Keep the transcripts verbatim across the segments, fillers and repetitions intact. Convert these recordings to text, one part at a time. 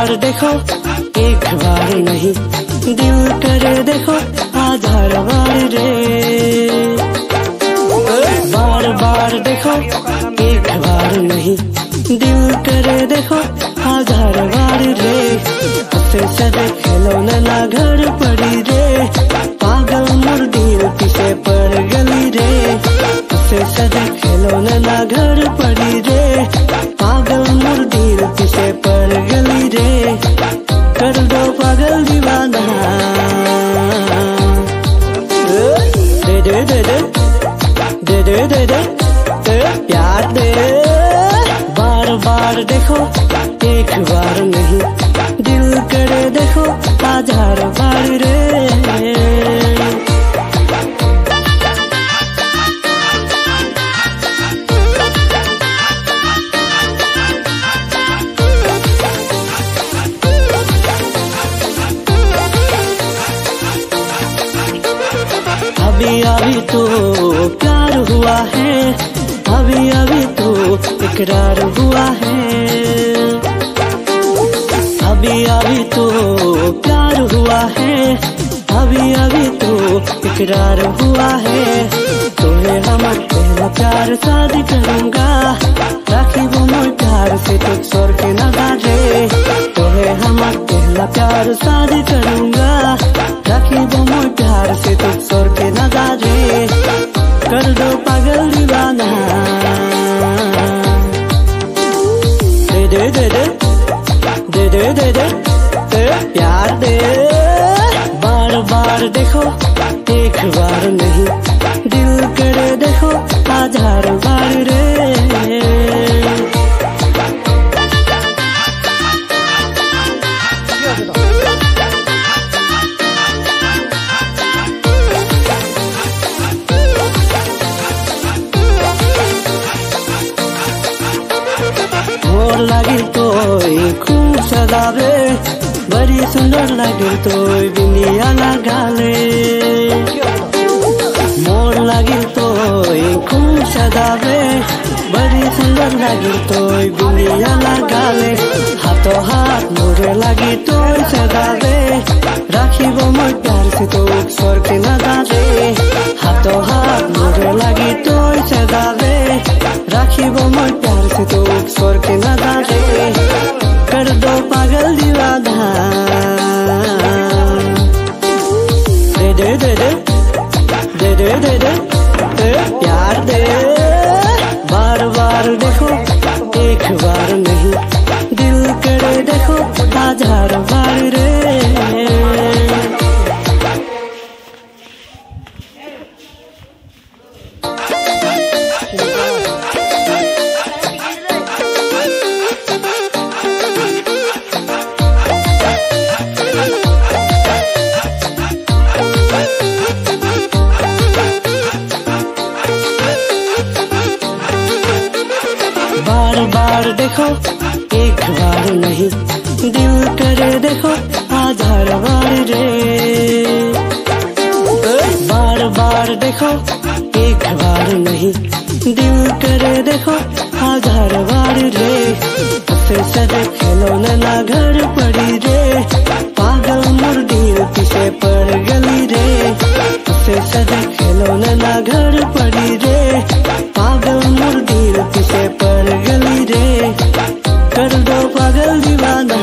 बार देखो एक बार नहीं, दिल करे देखो हजार बार रे। बार बार देखो एक बार नहीं, दिल करे देखो हजार बार रे। हंसे सदे खिलौना ना घर पड़ी रे, पागल मोर दिल पीछे पड़ गली रे। हंसे सदे खिलौना ना घर पड़ी रे, पागल मोर दिल पीछे पड़ गली रे। कर दो पागल दीवाना, दे दे दे दे दे दे दे दे प्यार दे। बार बार देखो एक बार नहीं, दिल करे देखो हजार बार रे। अभी अभी तो प्यार हुआ है, अभी अभी तो इकरार हुआ है। अभी अभी तो प्यार हुआ है, अभी अभी तो इकरार हुआ है। तुम्हें हमार पहला प्यार शादी करूंगा, राखी वो मोर प्यार से तो स्वर के नगा रे। तुम्हें हमार पहला प्यार शादी करूंगा, राखी वो मोर प्यार से तो स्वर के नगा रे। कर दो पागल दीवाना, दे दे दे दे दे दे दे दे प्यार दे। बार बार देखो एक बार नहीं, दिल करे देखो हजार बार रे। मोर लागिल तो खूब सजावे, बड़ी सुंदर लागिल तो बिंदिया लगाले। मोर लागिल तो खूब सजावे, बड़ी सुंदर लागिल तो बिंदिया लगाले। हाथों हाथ मोरे लागी तो सजावे, राखी वो मोर प्यार से तो स्वर के नगा रे। हाथों हाथ मोरे लागी तो सजावे, राखी वो मोर प्यार से तो स्वर के नगा रे। कर दो पागल दीवाना, दे दे दे दे दे दे दे दे प्यार दे। बार बार देखो एक बार नहीं, दिल करे देखो हजार बार रे। बार बार देखो एक बार नहीं, दिल करे देखो हजार बार रे। बार बार देखो एक बार नहीं, दिल करे देखो हजार बार रे। हंसे सदे खिलौना ना घर पड़ी रे, पागल मोर दिल पीछे पड़ गली रे। हंसे सदे खिलौना ना घर पड़ी रे, पागल मोर दिल पीछे पड़ गली रे। कर दो पागल दीवाना,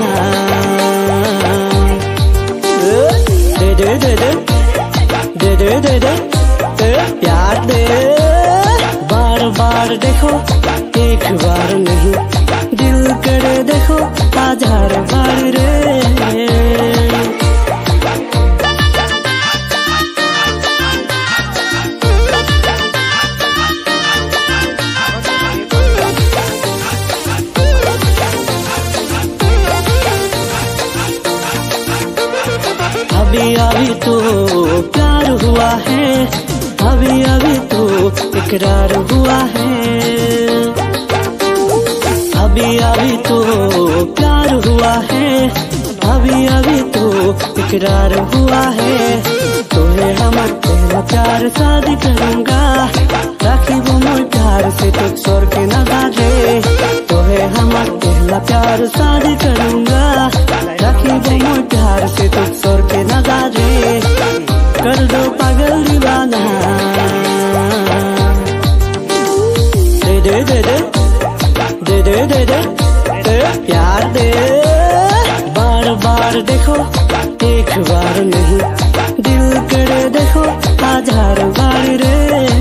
दे दे दे दे दे दे दे दे प्यार दे। बार बार देखो एक बार नहीं, दिल करे देखो हजार बार रे। अभी अभी तो प्यार हुआ है, अभी अभी तो इकरार हुआ है। अभी अभी तो प्यार हुआ है, अभी अभी तो इकरार हुआ है। तुम्हें हमार पहला प्यार शादी करूंगा, राखी वो मोर प्यार से तो स्वर के नगा रे। तुम्हें हमार पहला प्यार शादी करूंगा, राखिब मैं प्यार से तो छोड़ के ना जा रे, कर दो पागल दीवाना। दे दे दे दे दे दे दे दे दे प्यार दे। बार बार देखो एक बार नहीं, दिल करे देखो हजार बार रे।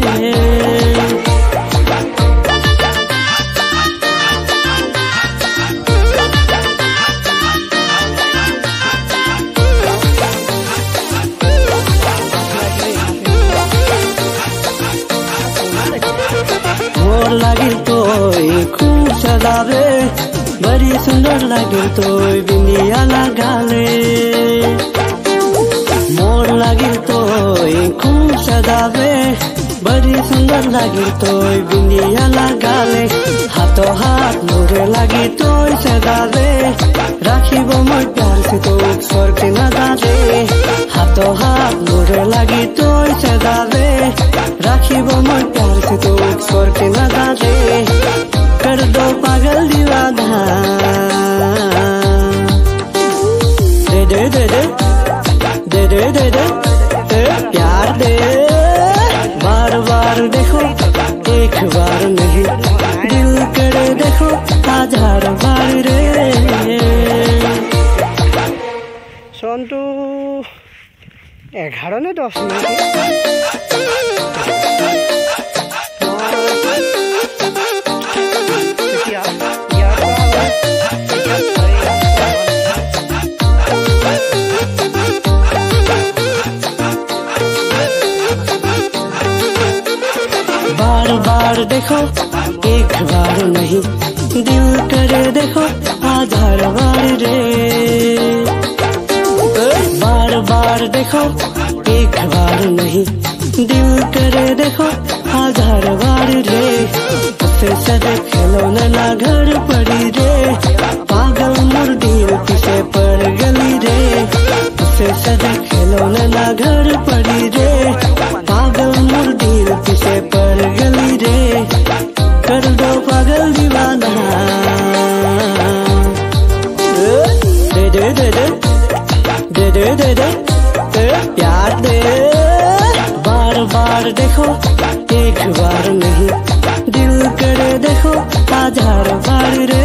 मोर लागिल तो खूब सजावे, बड़ी सुंदर लागिल तो बिंदिया लगाले। मोर लागिल तो खूब सजावे, बड़ी सुंदर लागिल तो बिंदिया लगाले। हाथों हाथ मोरे लागी तो सजावे, राखिब मैं प्यार से तो छोड़ के ना जा रे। हाथों हाथ मोरे लागी तो सजावे, राखिब मैं प्यार से तो छोड़ के ना जा रे, कर दो पागल दीवाना। दे दे दे दे दे दे दे दे दे प्यार दे। बार बार देखो एक बार नहीं, दिल करे देखो हजार बार रे। सनटू एगार ने दस मिनट बार बार देखो एक बार नहीं, दिल करे देखो हजार बार रे। बार बार देखो एक बार नहीं, दिल करे देखो हजार बार रे। उससे सदे खेलो ना घर पड़ी रे, पागल मोर दिल पीछे पड़ गली रे। उससे सदे खेलो ना घर पड़ी रे, पागल मोर दिल पीछे पड़ गली रे, कर दो पागल दीवाना। दे दे दे दे दे दे दे दे दे प्यार दे। बार बार देखो एक बार नहीं, दिल करे देखो हजार बार रे।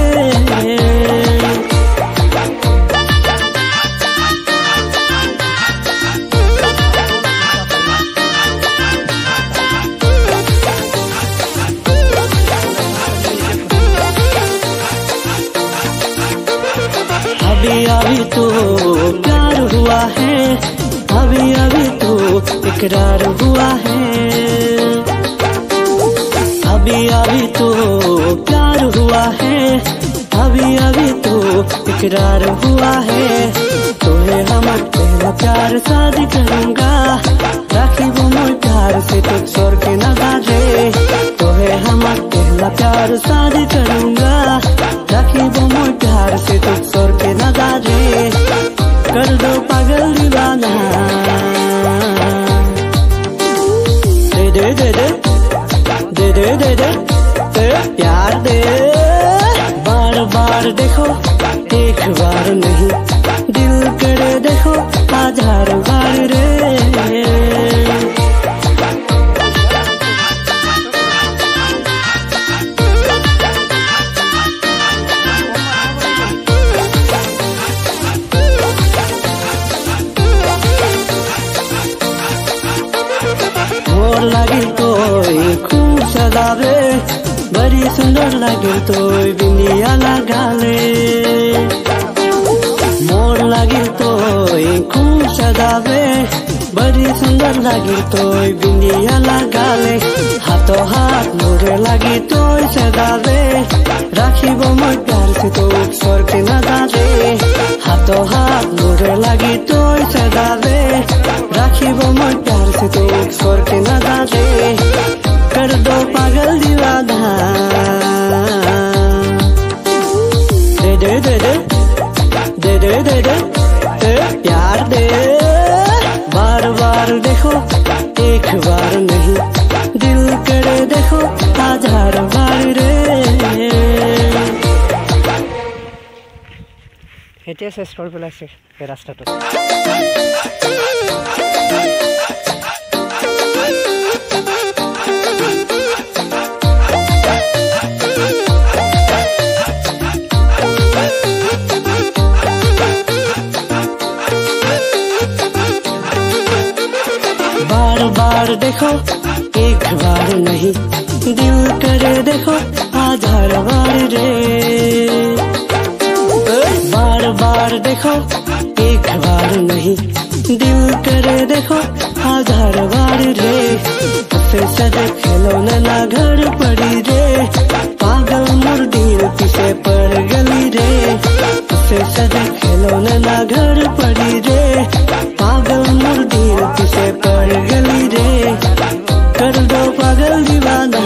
अभी अभी तो प्यार हुआ है, अभी अभी तो इकरार हुआ है। अभी अभी तो प्यार हुआ है, अभी अभी तो इकरार हुआ है। तुम्हें हम पहला प्यार शादी करूंगा, राखिब मैं प्यार से तो छोड़ के ना जा रे। तुम्हें हम पहला प्यार शादी करूंगा, राखिब मैं प्यार से तो छोड़ के ना जा रे, कर दो पागल दीवाना। दे दे दे दे दे दे दे दे दे प्यार दे। बार बार देखो एक बार नहीं, दिल करे देखो हजार बार रे। मोर लागिल तो खूब सजावे, बड़ी सुंदर लागिल तो बिंदिया लगाले। मोर लागिल तो खूब सजावे, बड़ी सुंदर लागिल तो बिंदिया लगाले। हाथों हाथ मोरे लागी तो सजावे, राखिब मैं प्यार से तो छोड़ के ना जा रे। हाथों हाथ मोरे लागी तो सजावे, राखिब मैं प्यार से तो छोड़ के ना जा रे, कर दो पागल दीवाना। दे दे दे दे दे दे दे दे दे प्यार दे। बार बार देखो एक बार नहीं, दिल करे देखो हजार बार रे। এতিয়া চেষ্টা কৰি পেলাইছে এই ৰাস্তাটো बार बार देखो एक बार नहीं दिल करे देखो हजार बार रे बार बार देखो एक बार नहीं दिल करे देखो हजार बार रे फिर सदे खेलो ना घर पड़ी रे पागल मोर दिल पीछे पड़ गली रे फिर सदे खेलो ना घर पड़ी रे पागल मोर दिल पीछे पड़ गली रे कर दो पागल दीवाना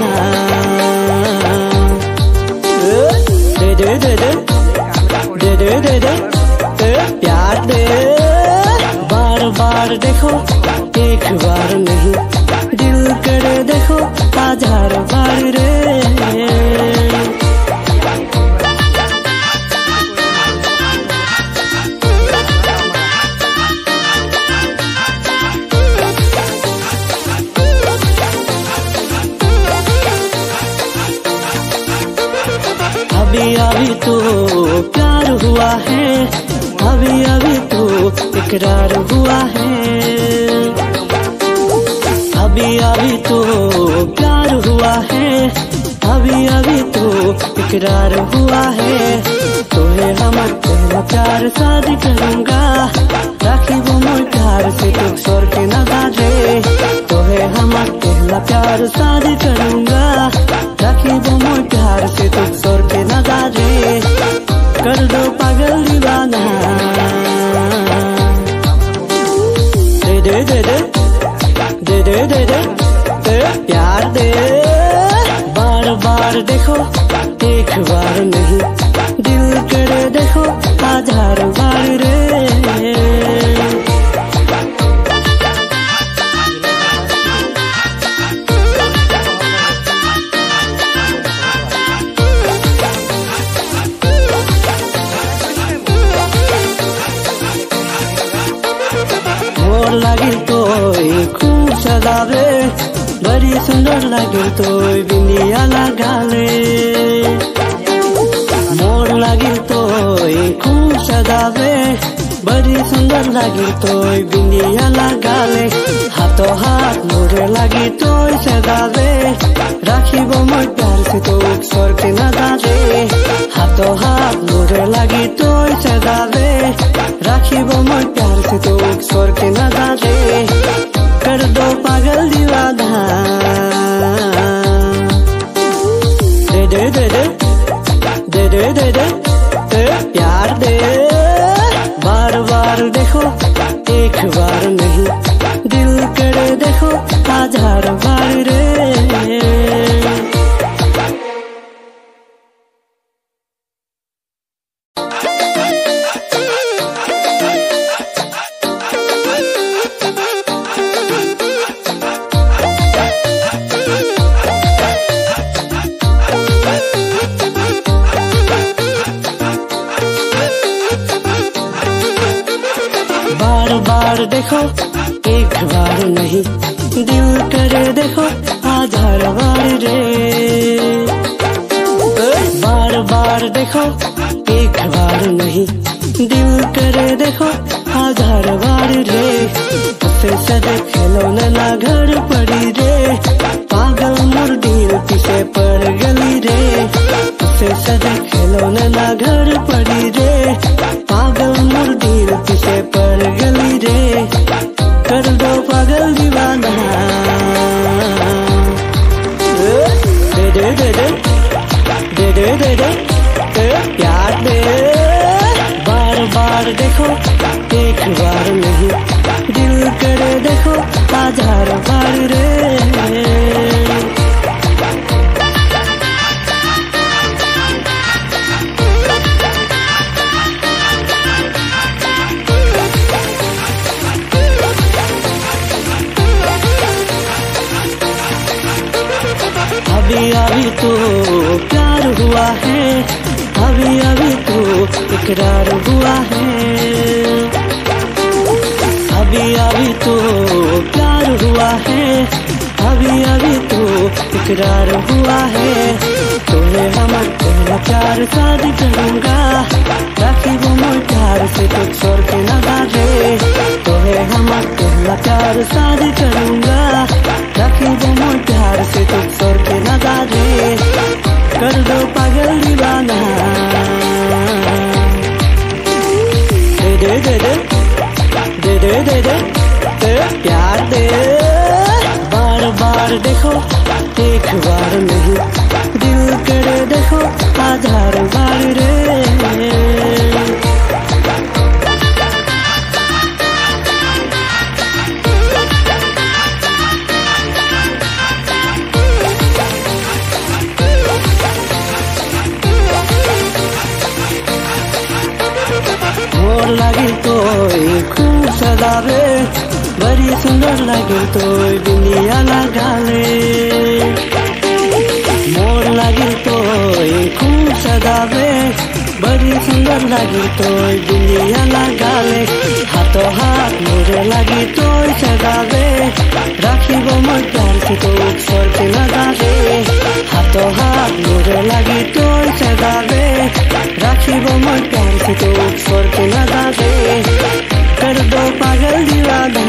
दे दे दे दे दे दे दे दे प्यार दे बार बार देखो एक बार नहीं दिल करे देखो हजार बार रे अभी अभी तो प्यार हुआ है अभी अभी तो इकरार हुआ है अभी अभी तो प्यार हुआ है अभी अभी तो इकरार हुआ है तुम्हें हम पहला प्यार शादी करूंगा राखी वो मोर प्यार से तो स्वर के नगा रे तुम्हें हम पहला प्यार शादी करूंगा राखी वो मोर प्यार से तो स्वर के नगा रे कर दो पागल दीवाना दे दे दे दे दे दे दे दे प्यार दे बार बार देखो एक बार नहीं दिल करे देखो हजार बार रे मोर लगी तो खूब सदावे बड़ी सुंदर लगे तो बिंदिया लगाले मोर लगी तो खूब सदावे बड़ी सुंदर लगी तो बिंदिया लगाले हाथों हाथ मोरे लगी तो सदावे राखी वो मोर प्यार से तो स्वर के नगारे हाथों हाथ मोरे लगी तो सदावे राखी वो मोर प्यार से तो स्वर के नगारे कर दो पागल दीवाना दे दे दे दे दे दे दे दे प्यार दे बार बार देखो एक बार नहीं दिल करे देखो हजार बार रे बार बार देखो एक बार नहीं दिल करे देखो हजार बार रे बार बार देखो एक बार नहीं दिल करे देखो हजार बार रे फिर सदे खेलो ना घर पड़ी रे पागल मोर दिल पीछे पड़ गली रे फिर सदे खेलो ना घर पड़ी रे पागल मोर दिल पीछे पड़ गली रे कर दो पागल दीवाना दे दे दे दे दे दे दे दे प्यार दे बार बार देखो एक बार नहीं दिल करे देखो हजार बार रे अभी अभी तो प्यार हुआ है अभी अभी तो इकरार हुआ है। अभी अभी तो प्यार हुआ है, अभी अभी तो इकरार हुआ है। तुम्हें हम पहला प्यार शादी करूंगा, राखी वो मोर प्यार से तो छोड़ के न भागे। तुम्हें हम पहला प्यार शादी करूंगा, राखी वो मोर प्यार से तो छोड़ के न भागे। कर दो पागल दीवाना, दे दे दे दे दे दे दे दे दे प्यार दे। बार बार देखो एक बार नहीं, दिल करे देखो हजार बार रे। मोर लगी तो खूब सजावे, बड़ी सुंदर लगे तो दुनिया लगाले। मोर लगी तो खूब सजावे, बड़ी सुंदर लगी तो दुनिया लगाले। हाथों हाथ मोरे लगी तो सजावे, राखी वो मोर प्यार से तो छोड़ के लगावे। हाथों हाथ मोरे लगी तो सजावे, राखी वो मोर प्यार से तो छोड़ के लगावे। कर दो पागल दीवाना,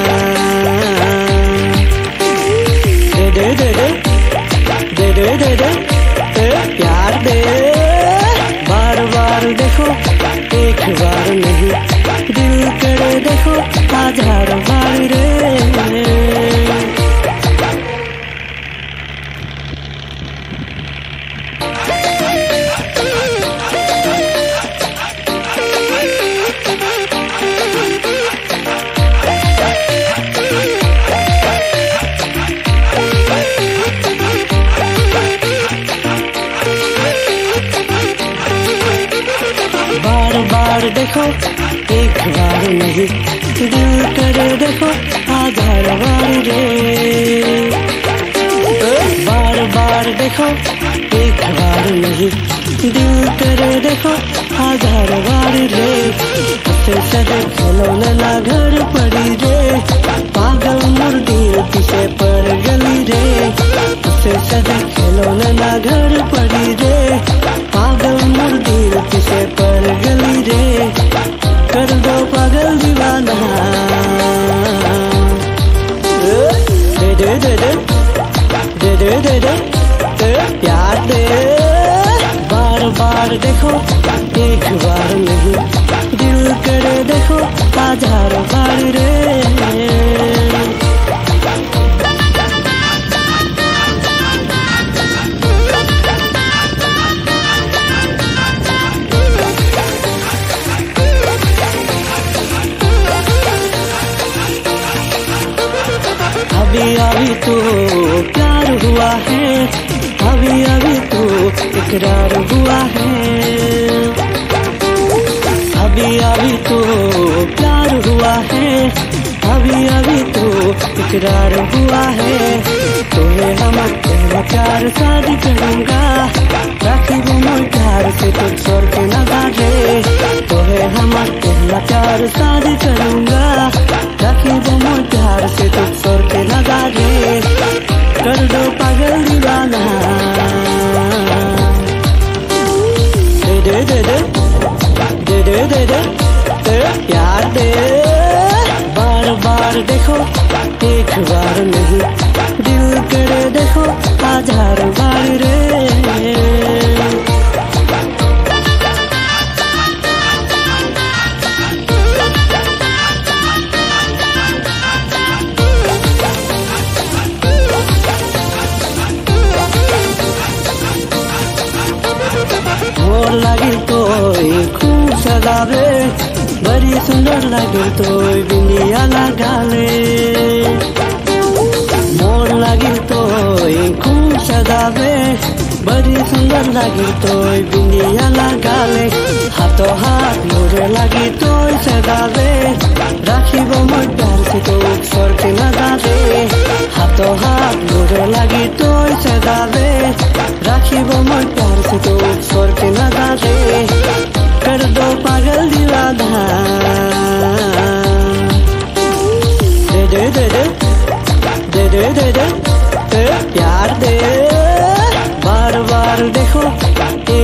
दे दे दे दे दे दे दे दे दे प्यार दे। बार बार देखो एक बार नहीं, दिल करे देखो हजार बार रे। बार बार देखो एक बार नहीं, दिल करे देखो हजार बार रे। बार बार देखो एक बार नहीं, दिल करे देखो हजार बार रे। उसे सदे खेलो ना घर पड़ी रे, पागल मुर्दी पीछे पर गली रे। उसे सदे खेलो ना घर पड़ी रे, पागल मुर्दी पीछे पर गली रे। कर दो पागल दीवाना, दे दे दे दे दे दे दे दे दे प्यार दे। बार बार देखो एक बार नहीं, दिल करे देखो हजार बार रे। अभी अभी तो प्यार हुआ है, अभी अभी तो इकरार हुआ है। अभी अभी तो प्यार हुआ है, अभी अभी तो इकरार हुआ है। तुम्हें हम पहला प्यार शादी करूंगा, राखी वो मोर प्यार से तो छोड़ के न भागे। तुम्हें हम पहला प्यार शादी करूंगा, राखी वो मोर प्यार से तो छोड़ के न भागे। कर दो पागल दीवाना, दे दे दे दे दे दे दे दे दे प्यार दे। बार बार देखो एक बार नहीं, दिल करे देखो हजार बार रे। मोर लगी तो खूब सजावे, बड़ी सुंदर लगे तो दुनिया लगाले। मोर लगी तो खूब सजावे, बड़ी सुंदर लगी तो दुनिया लगाले। हाथों हाथ मोरे लगी तो सजावे, राखी वो मोर प्यार से तो छोड़ के न जावे। हाथों हाथ मोरे लगी तो सजावे, राखी वो मोर प्यार से तो छोड़ के न जावे। कर दो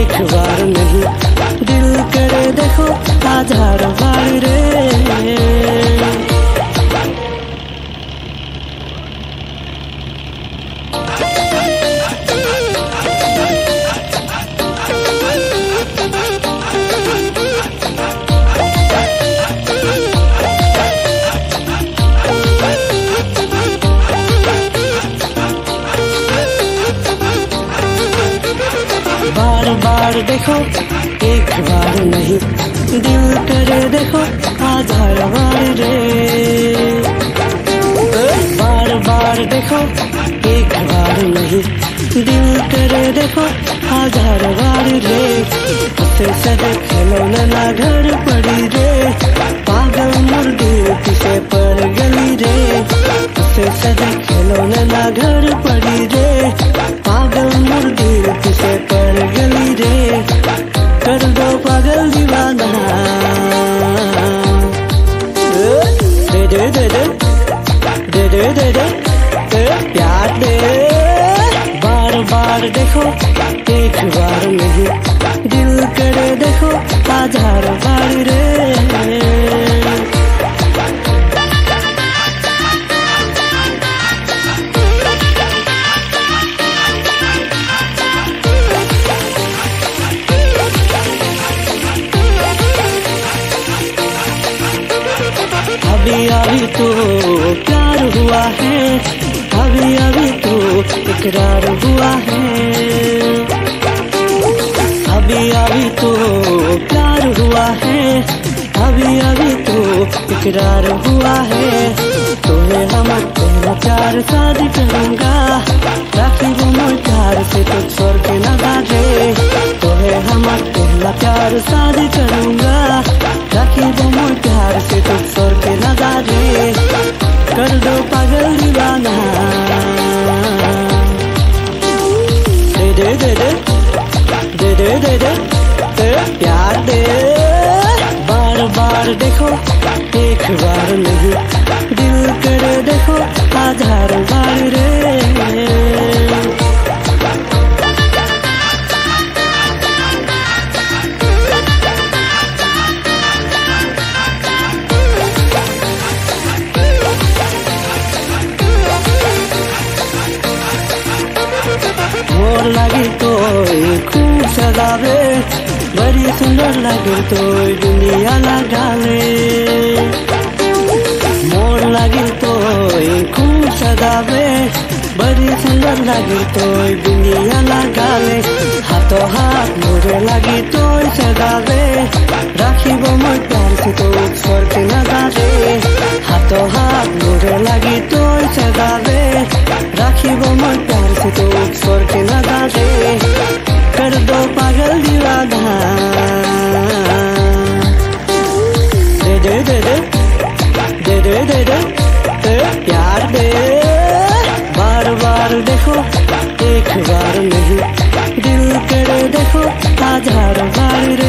एक बार नहीं, दिल करे देखो हजार बार रे। बार बार देखो एक बार नहीं, दिल करे देखो हजार बार रे। बार बार देखो एक बार नहीं, दिल करे देखो हजार बार रे। उससे सदे खेलो ना घर पड़ी रे, पागल मुर्गी पीछे पड़ गली रे। उससे सदे खेलो ना घर पड़ी रे, पागल मुर्गी पीछे पड़ गली रे। कर दो पागल दीवाना, दे दे दे दे दे दे दे दे प्यार दे। बार बार देखो एक बार नहीं, दिल करे देखो हजार बार रे। अभी अभी तो प्यार हुआ है, अभी अभी तो इकरार हुआ है। अभी अभी तो प्यार हुआ है, अभी अभी तो इकरार हुआ है। तुम्हें हम पहला प्यार शादी करूंगा, राखी वो मोर प्यार से तो छोड़ के न भागे। तुम्हें हम पहला प्यार शादी करूंगा, राखी वो मोर प्यार से तो छोड़ के न भागे। कर दो पागल दीवाना, दे दे दे दे दे दे दे दे दे प्यार दे। बार बार देखो एक बार नहीं, दिल करे देखो हजार बार रे। मोर लगी तो खूब सजावे, बड़ी सुंदर लगे तो दुनिया लगावे। मोर लगी तो खूब सजावे, बड़ी सुंदर लगे तो दुनिया लगावे। हाथों हाथ मोरे लगी तो सजावे, राखी वो मोर प्यार से तो छोड़ के न जावे। हाथों हाथ मोरे लगी तो सजावे, राखी वो मोर प्यार से तो छोड़ के न जावे। कर दो पागल दीवाना, दे दे दे दे दे दे दे दे प्यार दे। बार बार देखो एक बार नहीं, दिल करे देखो हजार बार रे।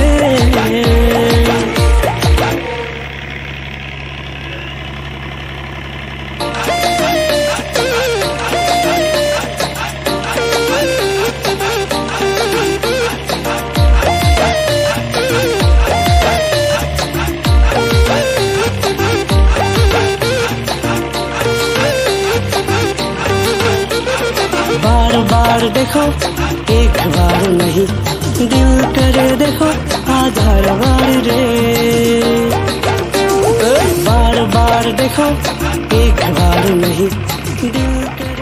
बार बार देखो एक बार नहीं, दिल करे देखो हजार बार रे। बार बार देखो एक बार नहीं, दिल करे